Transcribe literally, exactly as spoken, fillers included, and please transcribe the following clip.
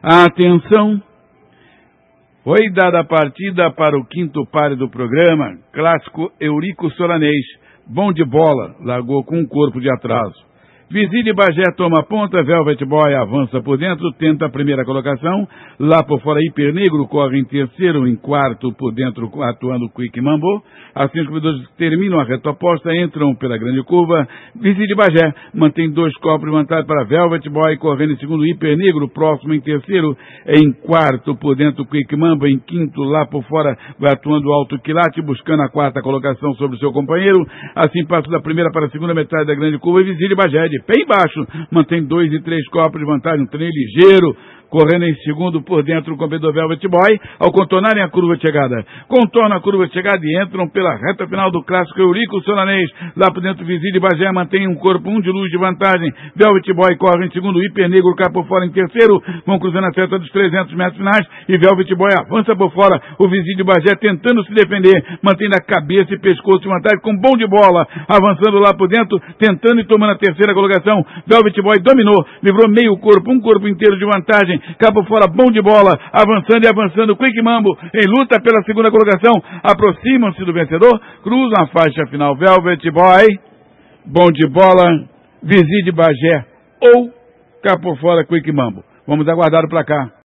Atenção! Foi dada a partida para o quinto páreo do programa, clássico Eurico Soranês. Bom de bola, largou com um corpo de atraso. Visílio Bagé toma ponta, Velvet Boy avança por dentro, tenta a primeira colocação. Lá por fora, Hiper Negro corre em terceiro, em quarto por dentro, atuando Quick Mambo. Assim os corredores terminam a reta oposta, entram pela grande curva. Visílio Bagé mantém dois copos de vantagem para Velvet Boy, correndo em segundo, Hiper Negro, próximo em terceiro, em quarto por dentro, Quick Mambo, em quinto, lá por fora, vai atuando Alto Quilate, buscando a quarta colocação sobre o seu companheiro. Assim passa da primeira para a segunda metade da grande curva, e Visílio Bagé de pé embaixo, mantém dois e três copos de vantagem, um trem ligeiro, correndo em segundo por dentro o competidor Velvet Boy, ao contornarem a curva de chegada. Contornam a curva de chegada e entram pela reta final do clássico Eurico Soranês. Lá por dentro, Visílio Bagé mantém um corpo, um de luz de vantagem. Velvet Boy corre em segundo, Hiper Negro cá por fora em terceiro, vão cruzando a seta dos trezentos metros finais, e Velvet Boy avança por fora, o Visílio Bagé tentando se defender, mantendo a cabeça e pescoço de vantagem, com bom de bola, avançando lá por dentro, tentando e tomando a terceira colocação. Velvet Boy dominou, livrou meio corpo, um corpo inteiro de vantagem, cá por fora, bom de bola, avançando e avançando, Quick Mambo em luta pela segunda colocação, aproximam-se do vencedor, cruzam a faixa final, Velvet Boy, bom de bola, Visílio Bagé ou cá por fora, Quick Mambo. Vamos aguardar o placar.